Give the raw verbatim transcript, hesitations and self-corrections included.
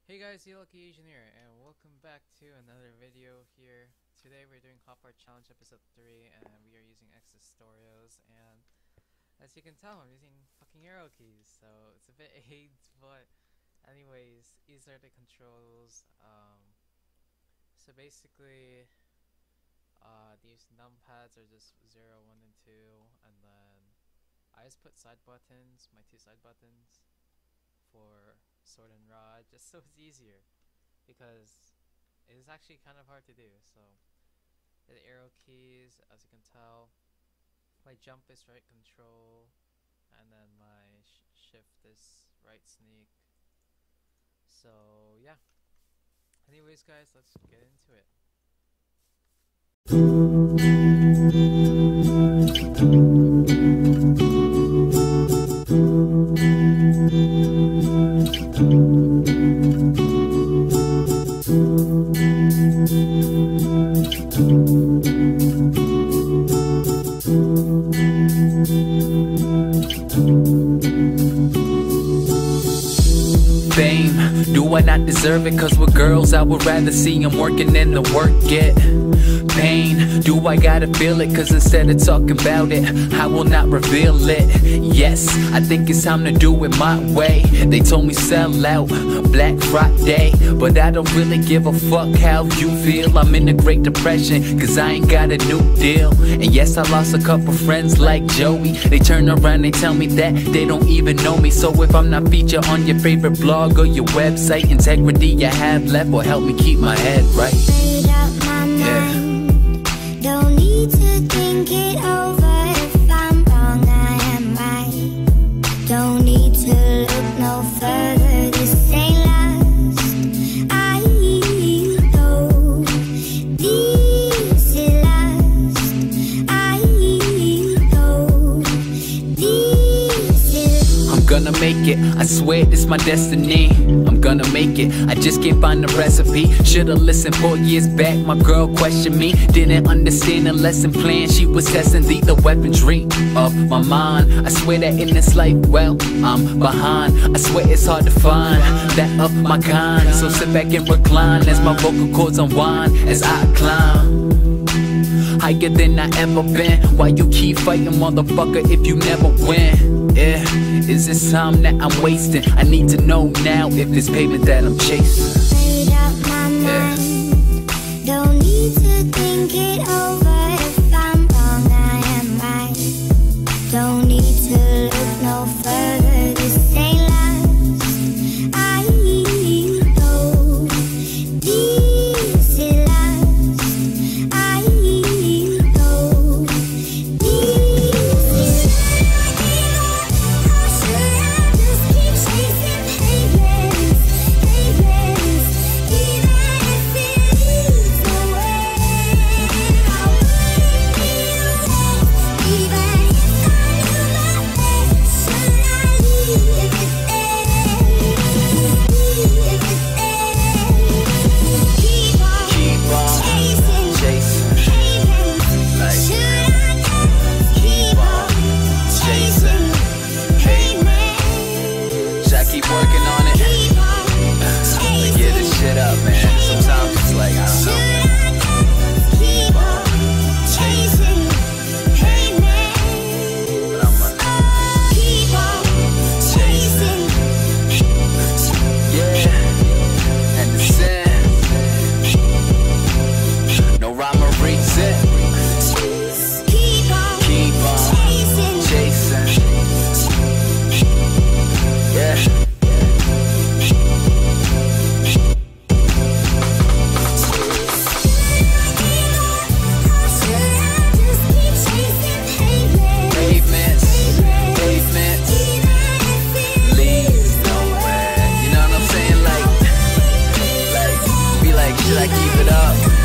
Hey guys, you lucky Asian here, and welcome back to another video here. Today we're doing Hotbar Challenge episode three, and we are using xNestorios, and as you can tell, I'm using fucking arrow keys, so it's a bit AIDS, but anyways, these are the controls. Um, so basically, uh, these numpads are just zero, one, and two, and then I just put side buttons, my two side buttons, for sword and rod, just so it's easier, because it is actually kind of hard to do. So the arrow keys, as you can tell, my jump is right control, and then my sh shift is right sneak. So yeah, anyways guys, let's get into it. Fame, do I not deserve it? Cause with girls I would rather see them working than the work get. Pain, do I gotta feel it? Cause instead of talking about it, I will not reveal it. Yes, I think it's time to do it my way. They told me sell out, Black Friday, but I don't really give a fuck how you feel. I'm in a Great Depression, cause I ain't got a new deal. And yes, I lost a couple friends like Joey. They turn around, they tell me that they don't even know me. So if I'm not featured on your favorite blog or your website, integrity you have left will help me keep my head right. Yeah. Don't need to think it over. If I'm wrong, I am right. Don't need to look no further. This ain't last. I know this is last. I know this is. I'm gonna make it, I swear it's my destiny. I'm gonna make it, I just can't find the recipe. Should've listened four years back, my girl questioned me. Didn't understand the lesson plan, she was testing the, the weaponry of my mind. I swear that in this life, well, I'm behind. I swear it's hard to find that of my kind. So sit back and recline as my vocal cords unwind as I climb higher than I ever been. Why you keep fighting, motherfucker, if you never win? Yeah, is this time that I'm wasting? I need to know now if this pavement that I'm chasing. Made up my mind. Don't need to think it over. If I'm wrong, I am right. Don't need to look no further. This ain't last. I know this is last. I know this is. How should I just keep chasing pavements, pavements, even if it leads away? I wouldn't be alone, even if I knew my fate. Should I leave it there? Leave it there. Keep on, Keep on chasing, chasing, pavements. like Should I just keep on chasing pavements? should I keep working on it? Keep on Like, get this shit up, man. Sometimes it's like, I don't know. keep on chasing pavements. But I'm a, Keep on chasing. yeah, and the sin, no rhyme or reason. Keep on Keep on chasing. chasing, yeah. Pavements, pavements, leads nowhere. You know what I'm saying? Like, like, be like, should I keep it up?